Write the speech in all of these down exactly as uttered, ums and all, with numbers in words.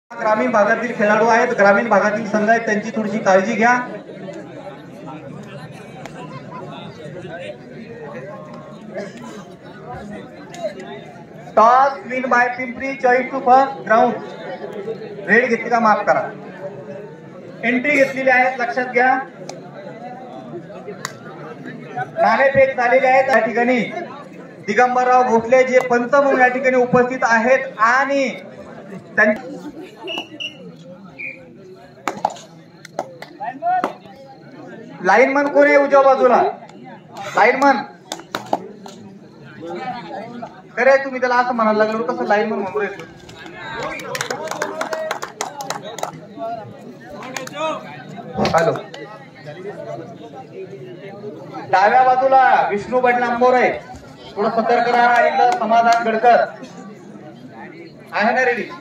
ग्रामीण भागातील खेळाडू आहेत, ग्रामीण भागातील संघ आहेत, त्यांची थोडीशी काळजी घ्या। Toss win by Pimpri, choice to first ground. Raid घेतली का माफ करा, एंट्री घेतलेली आहेत, लक्षात घ्या। नाणेफेक झालेले आहेत या ठिकाणी। दिगंबरराव भोसले जे पंच म्हणून या ठिकाणी उपस्थित आहेत आणि लाईनमन कोण आहे उजव्या बाजूला? लाईनमन खरे तुम्ही त्याला असं म्हणायला लागलो, कसं लाईनमन म्हणून येतो? हॅलो, डाव्या बाजूला विष्णू बडलांबोर आहे, थोडं सतर्क राहा। आणि समाधान गडकर आहे ना रेडी?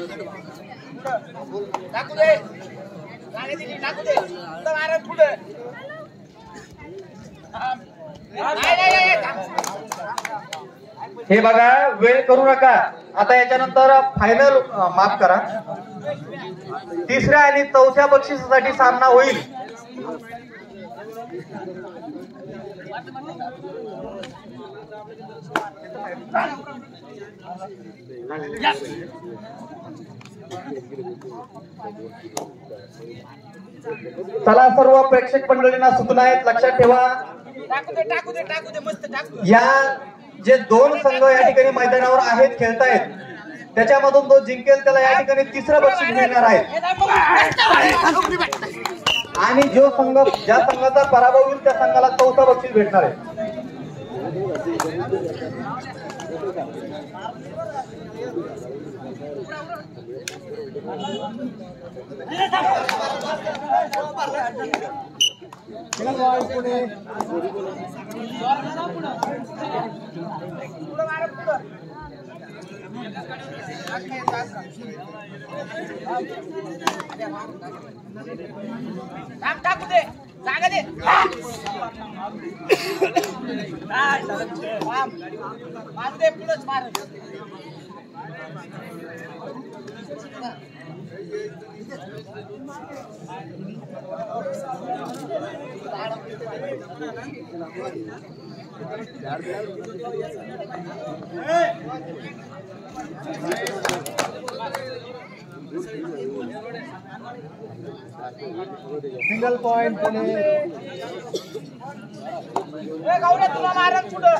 हे बघा, वेळ करू नका। आता याच्यानंतर फायनल माफ करा, तिसऱ्या आणि चौथ्या बक्षिसासाठी सामना होईल। चला, सर्व प्रेक्षक मंडळींना सूचना आहेत, लक्षात ठेवा। या जे दोन संघ या ठिकाणी मैदानावर आहेत, खेळतायत, त्याच्यामधून तो जिंकेल त्याला या ठिकाणी तिसरं बक्षीस मिळणार आहे। आणि जो संघ ज्या संघाचा पराभव होईल त्या संघाला चौथा बक्षीस भेटणार आहे। टाकू दे, जागा दे। मारू दे, पुढंच मार। Single point Pune. गौऱ्या तुला मारत पुढं।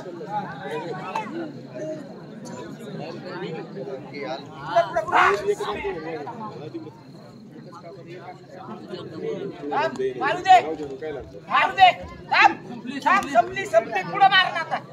मारू दे, मारू दे, संपली संपली, पुढं मार ना आता।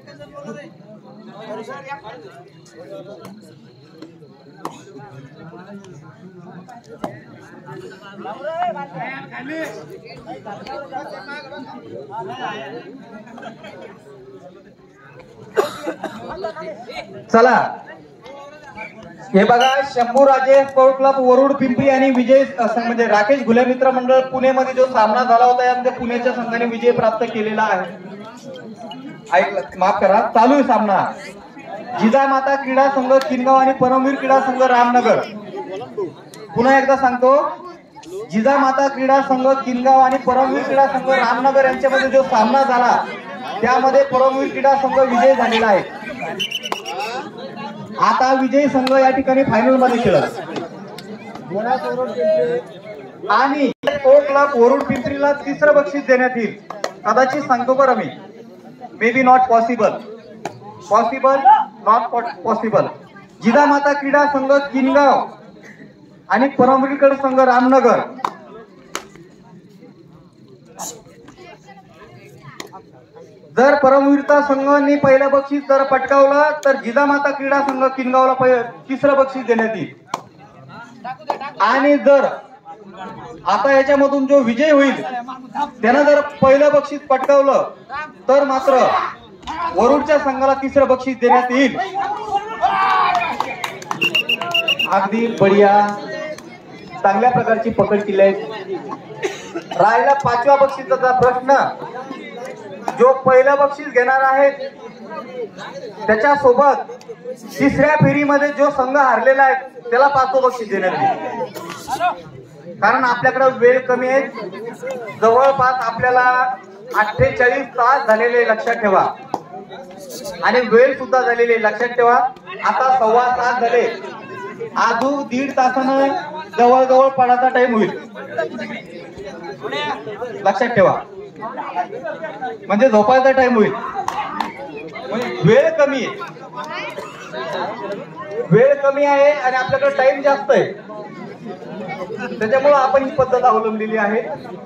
चला, हे बघा, शंभू राजे स्पोर्ट क्लब वरुड पिंपरी आणि विजय म्हणजे राकेश घुले मित्र मंडळ पुणे मध्ये जो सामना झाला होता, यामध्ये पुण्याच्या संघाने विजय प्राप्त केलेला आहे। ऐक, माफ करा, चालू आहे सामना। जिजामाता क्रीडा संघ किनगाव आणि परमवीर क्रीडा संघ रामनगर। पुन्हा एकदा सांगतो, जिजामाता क्रीडा संघ किनगाव आणि परमवीर क्रीडा संघ रामनगर यांच्यामध्ये जो सामना झाला त्यामध्ये परमवीर क्रीडा संघ विजय झालेला आहे। आता विजयी संघ या ठिकाणी फायनल मध्ये खेळत आणि स्पोर्ट क्लब वरुड पिंपरीला तिसरं बक्षीस देण्यात येईल। कदाचित सांगतो बरं मी, maybe not possible, possible not possible. Jijamata क्रीडा संघ किनगाव आणि परमवीर संघ रामनगर जर परमवीरता संघाने पहिलं बक्षीस जर पटकावलं तर जिजामाता क्रीडा संघ किनगावला तिसरं बक्षीस देण्यात येईल। आणि जर आता याच्यामधून जो विजय होईल त्यानं जर पहिलं बक्षीस पटकावलं तर मात्र वरुडच्या संघाला तिसरं बक्षीस देण्यात येईल। अगदी बढिया, चांगल्या प्रकारची पकड केली आहे। राहिला पाचव्या बक्षिसाचा प्रश्न। जो पहिला बक्षीस घेणार आहेत त्याच्या सोबत तिसऱ्या फेरीमध्ये जो संघ हारलेला आहे त्याला पाचवं बक्षीस देण्यात येईल. कारण आपल्याकडे वेळ कमी आहे, जवळपास आपल्याला अठ्ठेचाळीस तास झालेले लक्षात ठेवा आणि वेळ सुद्धा झालेली लक्षात ठेवा. आता सव्वा तास झाले, अजून दीड तासानं जवळजवळ पडाचा टाइम होईल. लक्षात ठेवा, म्हणजे झोपायचा टाइम होईल. म्हणजे वेळ कमी आहे, वेळ कमी आहे आणि आपल्याकडे टाइम जास्त आहे, त्याच्यामुळे आपण ही पद्धत अवलंबलेली आहे.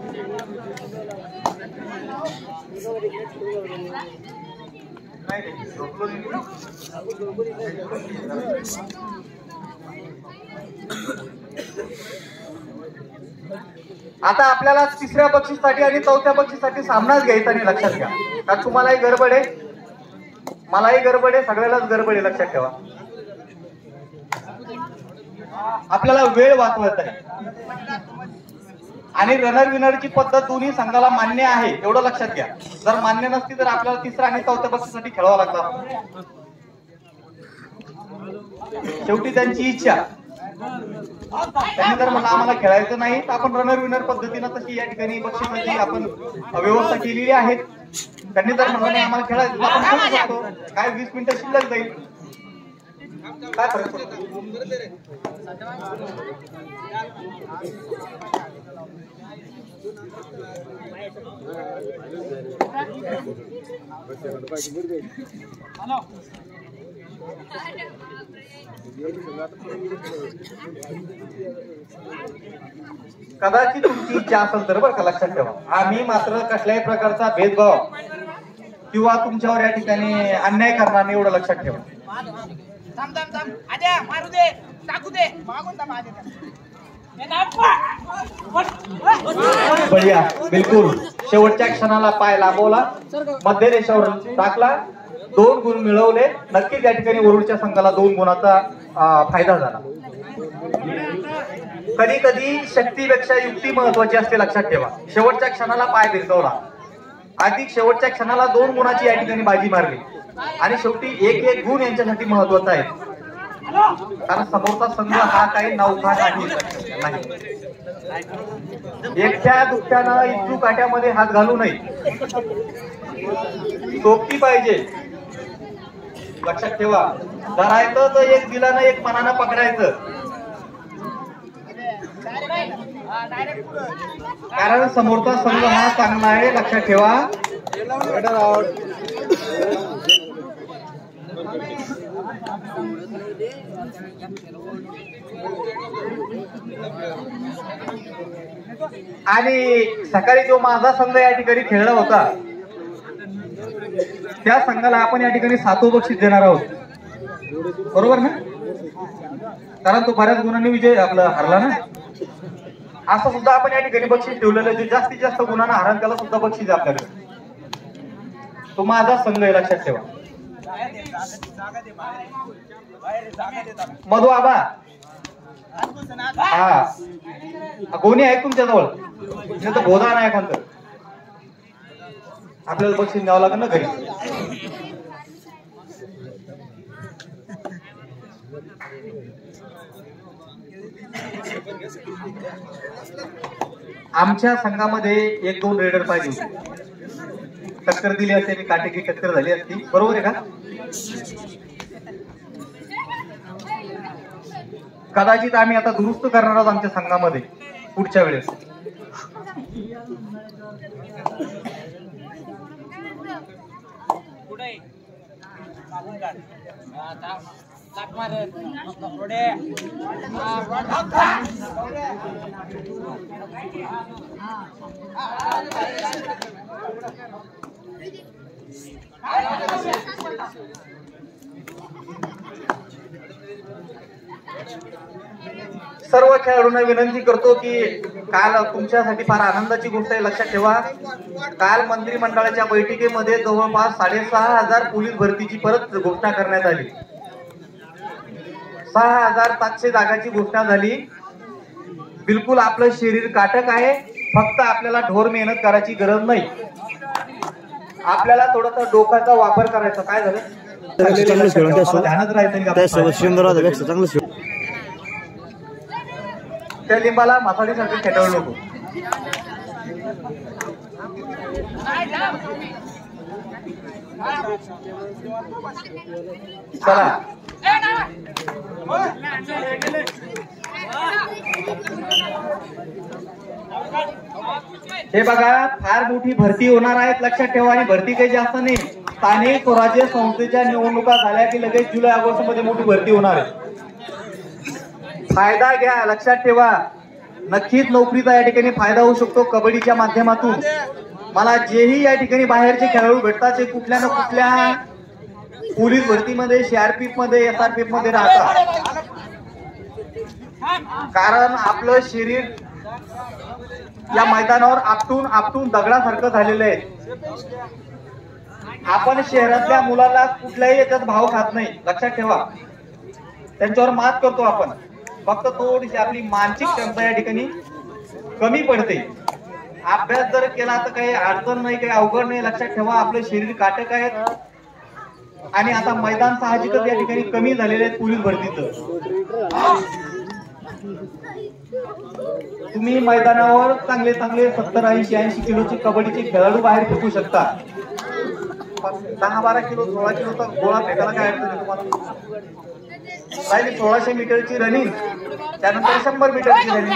आता आपल्याला तिसऱ्या बक्षीसाठी आणि चौथ्या बक्षीसाठी सामनाच घ्यायचा आणि लक्षात घ्या, कारण तुम्हालाही गडबड आहे, मलाही गडबड आहे, सगळ्यालाच गडबड आहे. लक्षात ठेवा, आपल्याला वेळ वाचवायचा आहे आणि रनर विनरची पद्धत दोन्ही संघाला मान्य आहे एवढं लक्षात घ्या. जर मान्य नसती तर आपल्याला तिसऱ्या आणि चौथ्या बक्षीसाठी खेळावं लागतं. शेवटी त्यांची इच्छा, त्यांनी जर मला आम्हाला खेळायचं नाही तर आपण रनर विनर पद्धतीनं तशी या ठिकाणी बक्षिसाची आपण व्यवस्था केलेली आहे. त्यांनी जर म्हणलं नाही आम्हाला खेळायचं आपण खेळू शकतो, काय वीस मिनिटं शिल्लक जाईल, काय फरक पडतो. कदाचित तुमची इच्छा असेल तर बरं का, लक्षात ठेवा, आम्ही मात्र कसल्याही प्रकारचा भेदभाव किंवा तुमच्यावर या ठिकाणी अन्याय करणार नाही एवढं लक्षात ठेवा. थांब थांब थांब, आद्या मारू दे, टाकू दे, मागून थांब आद्या. बढिया, बिलकुल शेवटच्या क्षणाला पाय लांबवला, मध्य रेषावर टाकला, दोन गुण मिळवले. नक्कीच या ठिकाणी वरुडच्या संघाला दोन गुणाचा फायदा झाला. कधी कधी शक्तीपेक्षा युक्ती महत्वाची असते, लक्षात ठेवा. शेवटच्या क्षणाला पाय भिरकवला, अधिक शेवटच्या क्षणाला दोन गुणाची या ठिकाणी बाजी मारली आणि शेवटी एक एक गुण यांच्यासाठी महत्वाचा आहे, कारण समोरचा संघ हा काही नौखा नाही. एकट्या दुःख्यानं इच्छू काट्यामध्ये हात घालू नये, सोबती पाहिजे. लक्षात ठेवा, धरायचं तर एक दिलानं एक मनानं पकडायचं, कारण समोरचा संघ हा चांगला आहे. लक्षात ठेवा, आणि सकाळी जो माझा संघ या ठिकाणी खेळला होता त्या संघाला आपण या ठिकाणी सातवं बक्षीस देणार आहोत, बरोबर ना? कारण तो बऱ्याच गुणांनी विजय आपला हरला ना. असं सुद्धा आपण या ठिकाणी बक्षीस ठेवलेलं, जे जास्तीत जास्त गुणांना हरण त्याला सुद्धा बक्षीस आहे आपल्याकडे. तो माझा संघ आहे, लक्षात ठेवा. मधु आबा, हा कोणी आहे तुमच्याजवळ? नाही तर बोधा नाही एखादं, आपल्याला बक्षीस द्यावं लागेल ना घरी. आमच्या संघामध्ये एक दोन रेडर पाहिजे होते, टक्कर दिली असते आणि काटेकी टक्कर झाली असती, बरोबर आहे का? कदाचित आम्ही आता दुरुस्त करणार आहोत आमच्या संघामध्ये पुढच्या वेळेस. सर्व खेळाडूंना विनंती करतो की काल तुमच्यासाठी फार आनंदाची गोष्ट आहे. लक्षात ठेवा, काल मंत्रिमंडळाच्या बैठकीमध्ये जवळपास साडेसहा हजार पोलीस भरतीची परत घोषणा करण्यात आली. सहा हजार सातशे जागाची घोषणा झाली. बिलकुल आपलं शरीर काटक आहे, फक्त आपल्याला ढोर मेहनत करायची गरज नाही. आपल्याला थोडासा डोक्याचा वापर करायचा. काय झालं? ध्यानात राहायचं. त्या लिंबाला मासाडीसारखं खेटवलं नको. चला हे बघा, फार मोठी भरती होणार आहेत, लक्षात ठेवा. आणि भरती काही जास्त नाही. स्थानिक स्वराज्य संस्थेच्या निवडणुका झाल्या की लगेच जुलै ऑगस्ट मध्ये मोठी भरती होणार आहे. फायदा घ्या, लक्षात ठेवा. नक्कीच नोकरीचा या ठिकाणी फायदा होऊ शकतो कबड्डीच्या माध्यमातून. मला जेही या ठिकाणी बाहेरचे खेळाडू भेटतात ते कुठल्या ना कुठल्या पोलीस भरतीमध्ये, सीआरपीएफ मध्ये, एसआरपीएफ मध्ये राहतात. कारण आपलं शरीर या मैदानावर आपटून आपटून दगडासारखं झालेलं आहे. आपण शहरातल्या मुलाला कुठल्याही याच्यात भाव खात नाही, लक्षात ठेवा. त्यांच्यावर मात करतो आपण. फक्त थोडीशी आपली मानसिक क्षमता या ठिकाणी कमी पडते. अभ्यास जर केला तर काही अडचण नाही, काही अवघड नाही. लक्षात ठेवा, आपलं शरीर काटक आहे. आणि आता मैदान साहजिकच या ठिकाणी कमी झालेले आहेत पोलीस भरतीचं. तुम्ही मैदानावर चांगले चांगले सत्तर ऐंशी ऐंशी किलोचे कबड्डीचे खेळाडू बाहेर फेकू शकता. दहा बारा किलो सोळा किलोचा गोळा फेकायला काय अडचण आहे तुम्हाला? राहिली सोळाशे मीटरची रनिंग, त्यानंतर शंभर मीटरची रनिंग.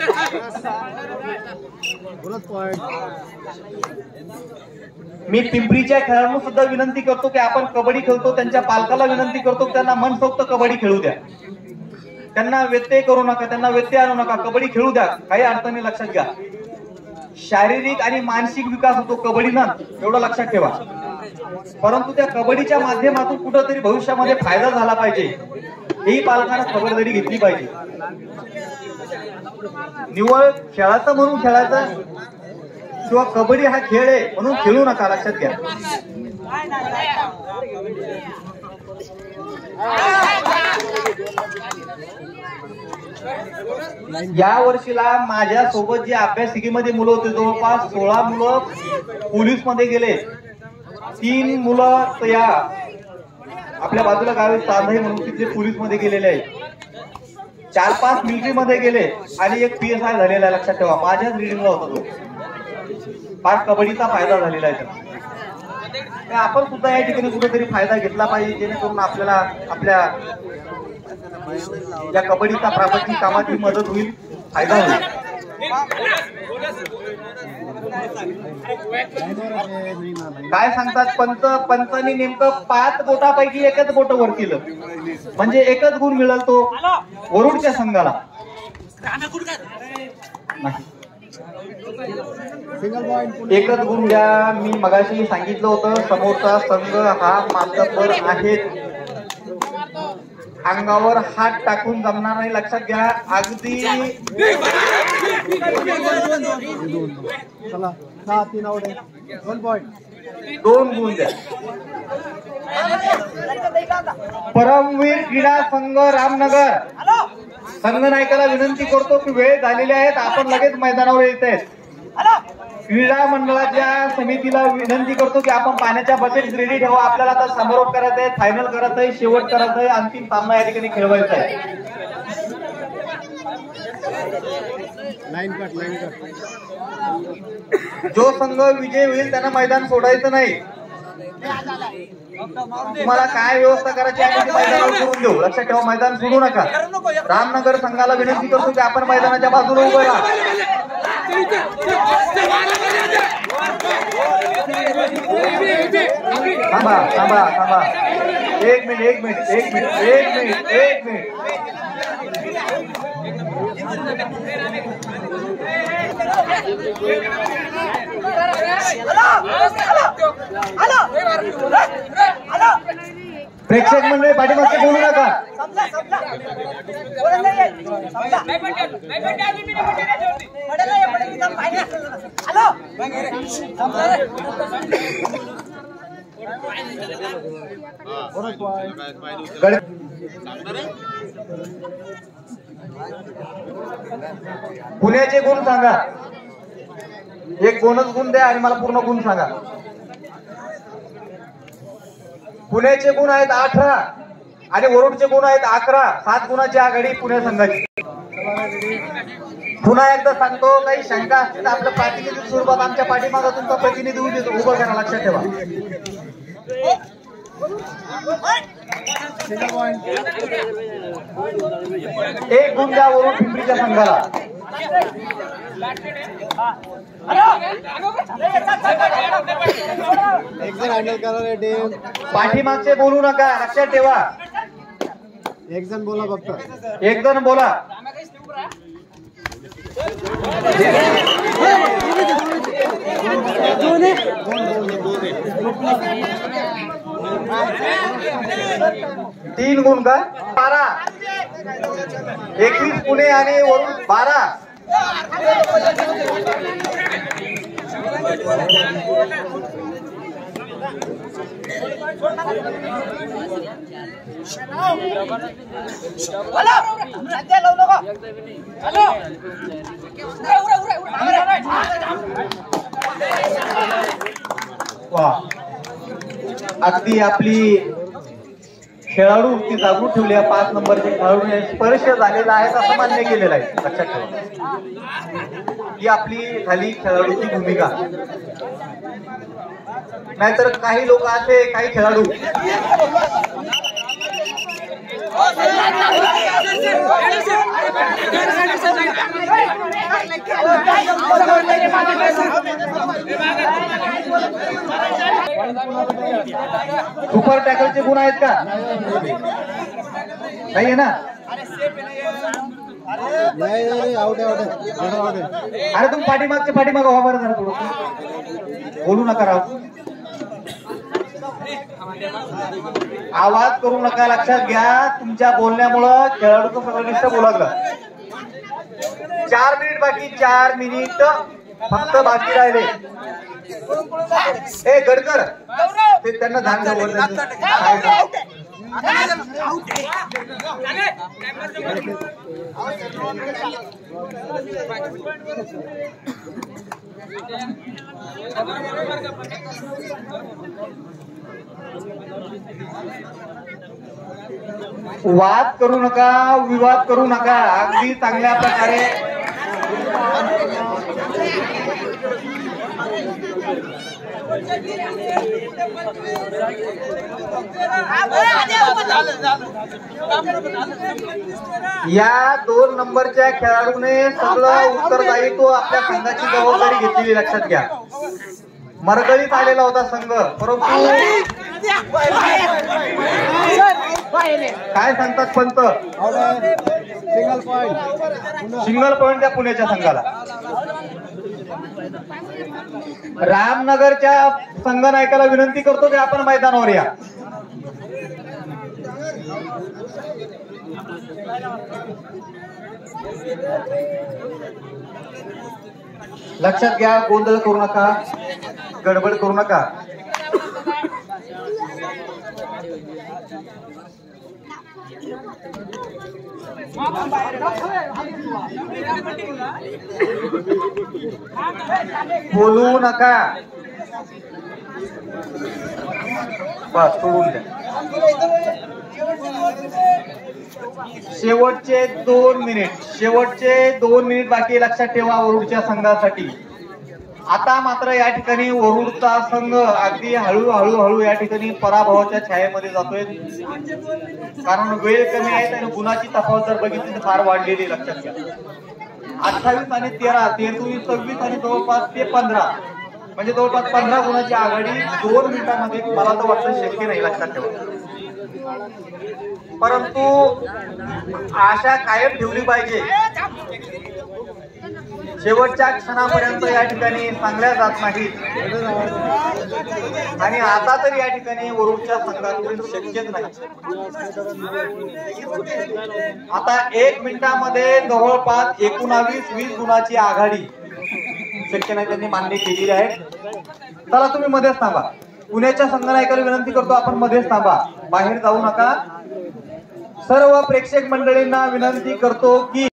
मी पिंपरीच्या खेळाडूंना सुद्धा विनंती करतो की आपण कबड्डी खेळतो, त्यांच्या पालकाला विनंती करतो की त्यांना मनसोक्त कबड्डी खेळू द्या. त्यांना व्यत्यय करू नका, त्यांना व्यत्यय आणू नका, कबड्डी खेळू द्या. काही अडचणी लक्षात घ्या. शारीरिक आणि मानसिक विकास होतो कबड्डीनं, एवढं लक्षात ठेवा. परंतु त्या कबड्डीच्या माध्यमातून कुठंतरी भविष्यामध्ये फायदा झाला पाहिजे, ही पालकांना खबरदारी घेतली पाहिजे. निव्वळ खेळाचं म्हणून खेळायचं किंवा कबड्डी हा खेळ आहे म्हणून खेळू नका, लक्षात घ्या. या वर्षीला माझ्या सोबत जे अभ्यासिकेमध्ये मुलं होते, जवळपास सोळा मुलं पोलीस मध्ये गेले. तीन मुलं या आपल्या बाजूला गावी चांदई म्हणून तिथे पोलीस मध्ये गेलेले आहेत. चार पाच मिलिटरी मध्ये गेले आणि एक पी एस आय झालेला आहे, लक्षात ठेवा. माझ्याच रिडिंगला होता तो. फार कबड्डीचा फायदा झालेला आहे. आपण सुद्धा या ठिकाणी कुठेतरी फायदा घेतला पाहिजे, जेणेकरून आपल्याला आपल्या या कबड्डीचा प्रापंचिक कामात ही मदत होईल, फायदा होईल. काय सांगतात पंच? पंचांनी नेमकं पाच बोटापैकी एकच बोट वर केलं म्हणजे एकच गुण मिळेल तो वरुडच्या संघाला. एकच गुण द्या. मी मगाशी सांगितलं होतं, समोरचा संघ हा मातब्बर आहे, अंगावर हात टाकून जमणार नाही, लक्षात घ्या. अगदी दोन गुण द्या. परमवीर क्रीडा संघ रामनगर, संघनायकाला विनंती करतो की वेळ झालेली आहेत, आपण लगेच मैदानावर येत आहेत. क्रीडा मंडळाच्या समितीला विनंती करतो की आपण पाण्याच्या बकेट रेडी ठेवा. आपल्याला आता समारोप करायचा आहे, फायनल करायचं आहे, शेवट करायचं आहे, अंतिम सामना या ठिकाणी खेळवायचा आहे. जो संघ विजय होईल त्यांना मैदान सोडायचं नाही. तुम्हाला काय व्यवस्था करायची आहे मैदानावर करून देऊ, लक्षात ठेवा. मैदान सोडू नका. रामनगर संघाला विनंती करतो की आपण मैदानाच्या बाजूला उभं राहा. थांबा थांबा थांबा एक मिनिट एक मिनिट एक मिनिट एक मिनिट एक मिनिट प्रेक्षक मंडळी पाठीमागचे बोलू नका. पुण्याचे गुण सांगा. एक बोनस गुण द्या आणि मला पूर्ण गुण सांगा. पुण्याचे गुण आहेत अठरा आणि वरुडचे गुण आहेत अकरा. सात गुणाची आघाडी पुणे संघाची. पुन्हा एकदा सांगतो, काही शंका असतील आपल्या प्रातिनिधिक स्वरूपात आमच्या पाठीमागे तुमचा प्रतिनिधी उभं करा, लक्षात ठेवा. एक गुण द्या वरून पिंपरीच्या संघाला. पाठीमागचे बोलू नका, लक्षात ठेवा. एक जण बोला फक्त, एक जण बोला. तीन गुण का? बारा. एकवीस पुणे आणि वरून बारा. वा, अगदी आपली खेळाडू ती जागृत ठेवली आहे. पाच नंबरचे खेळाडू स्पर्श झालेला आहे असं मान्य केलेलं आहे, लक्षात ठेवा. ही आपली झाली खेळाडूची भूमिका. नाहीतर काही लोक असे, काही खेळाडू सुपर टॅकलचे गुण आहेत का? नाही आहे ना? अरे तुम्ही पाठीमागचे पाठीमाग व्हा बरं, जरा थोडं बोलू नका राव, आवाज करू नका. लक्षात घ्या, तुमच्या बोलण्यामुळं खेळाडूचं सगळं निष्ठ बोलागलं. चार मिनिट बाकी, चार मिनिट फक्त बाकी राहिले. ए गडकर, ते त्यांना ध्यान द्या. वाद करू नका, विवाद करू नका. अगदी चांगल्या प्रकारे या दोन नंबरच्या खेळाडूने सगळं उत्तरदायित्व आपल्या संघाची जबाबदारी घेतलेली, लक्षात घ्या. मरगळीत आलेला होता संघ, परंतु काय सांगतात Pant? Single point, single point द्या पुण्याच्या संघाला. रामनगरच्या संघनायकाला विनंती करतो की आपण मैदानावर या. लक्षात घ्या, गोंधळ करू नका, गडबड करू नका. बोलू नका, बस सोडून द्या. शेवटचे दोन मिनिट, शेवटचे दोन मिनिट बाकी, लक्षात ठेवा वरुडच्या संघासाठी. आता मात्र या ठिकाणी वरुडचा संघ अगदी हळूहळू हळू या ठिकाणी पराभवाच्या छायेमध्ये जातोय, कारण वेळ कमी आहे आणि गुणाची तफावत जर बघितली तर फार वाढलेली, लक्षात घ्या. अठ्ठावीस आणि तेरा, तेहतीस, सव्वीस आणि जवळपास ते पंधरा, म्हणजे जवळपास पंधरा गुणाची आघाडी दोन मिनिटांमध्ये मला तर वाटतं शक्य नाही, लक्षात ठेवा. परंतु आशा कायम ठेवली पाहिजे. शेवटच्या क्षणापर्यंत या ठिकाणी चांगल्या जात नाही आणि आता तर या ठिकाणी वरुडच्या संघातून शक्यच नाही. आता एक मिनिटामध्ये जवळपास एकोणावीस वीस गुणाची आघाडी शक्य नाही, त्यांनी मान्य केलेली आहे. चला तुम्ही मध्येच थांबा. पुण्याच्या संघनायकाला विनंती करतो, आपण मध्येच थांबा, बाहेर जाऊ नका. सर्व प्रेक्षक मंडळींना विनंती करतो की